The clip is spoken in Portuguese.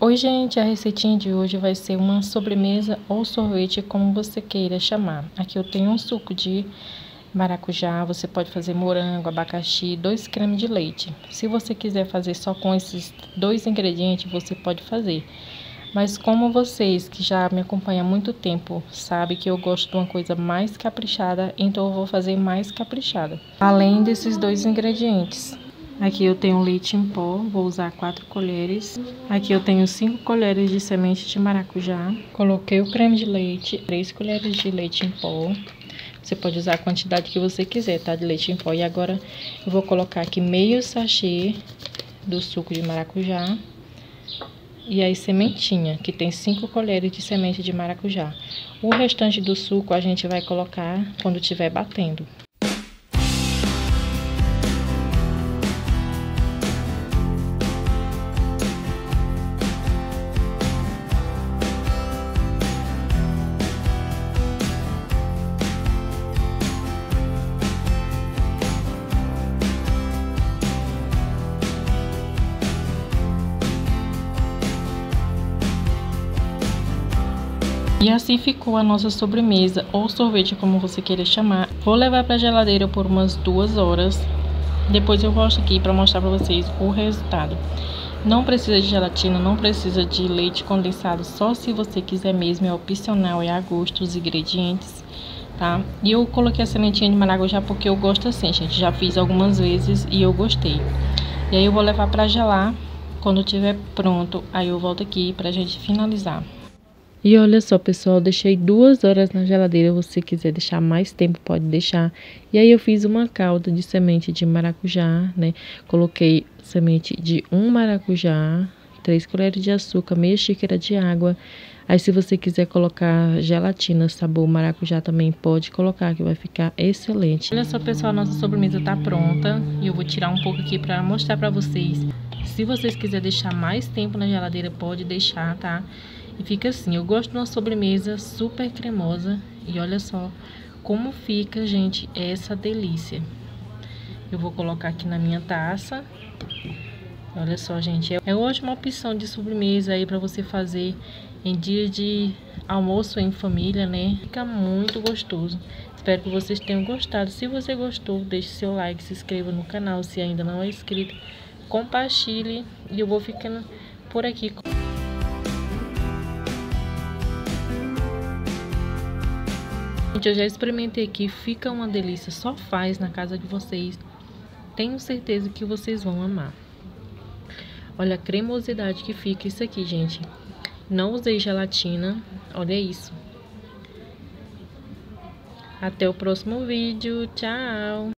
Oi, gente, a receitinha de hoje vai ser uma sobremesa ou sorvete, como você queira chamar. Aqui eu tenho um suco de maracujá, você pode fazer morango, abacaxi, 2 cremes de leite. Se você quiser fazer só com esses 2 ingredientes, você pode fazer. Mas como vocês que já me acompanham há muito tempo sabem que eu gosto de uma coisa mais caprichada, então eu vou fazer mais caprichada. Além desses 2 ingredientes. Aqui eu tenho leite em pó, vou usar 4 colheres. Aqui eu tenho 5 colheres de semente de maracujá. Coloquei o creme de leite, 3 colheres de leite em pó. Você pode usar a quantidade que você quiser, tá? De leite em pó. E agora eu vou colocar aqui meio sachê do suco de maracujá. E aí sementinha, que tem 5 colheres de semente de maracujá. O restante do suco a gente vai colocar quando estiver batendo. E assim ficou a nossa sobremesa ou sorvete, como você queira chamar. Vou levar para a geladeira por umas 2 horas. Depois eu volto aqui para mostrar para vocês o resultado. Não precisa de gelatina, não precisa de leite condensado, só se você quiser mesmo, é opcional, é a gosto os ingredientes, tá? E eu coloquei a sementinha de maracujá porque eu gosto assim, gente. Já fiz algumas vezes e eu gostei. E aí eu vou levar para gelar. Quando estiver pronto, aí eu volto aqui pra gente finalizar. E olha só, pessoal, deixei 2 horas na geladeira. Se você quiser deixar mais tempo, pode deixar. E aí eu fiz uma calda de semente de maracujá, né? Coloquei semente de 1 maracujá, 3 colheres de açúcar, meia xícara de água. Aí se você quiser colocar gelatina sabor maracujá também pode colocar, que vai ficar excelente. Olha só, pessoal, nossa sobremesa tá pronta. E eu vou tirar um pouco aqui pra mostrar pra vocês. Se vocês quiserem deixar mais tempo na geladeira, pode deixar, tá? E fica assim, eu gosto de uma sobremesa super cremosa. E olha só como fica, gente, essa delícia. Eu vou colocar aqui na minha taça. Olha só, gente, é uma ótima opção de sobremesa aí pra você fazer em dia de almoço em família, né? Fica muito gostoso. Espero que vocês tenham gostado. Se você gostou, deixe seu like, se inscreva no canal se ainda não é inscrito. Compartilhe e eu vou ficando por aqui. Gente, eu já experimentei aqui, fica uma delícia, só faz na casa de vocês. Tenho certeza que vocês vão amar. Olha a cremosidade que fica isso aqui, gente. Não usei gelatina, olha isso. Até o próximo vídeo, tchau!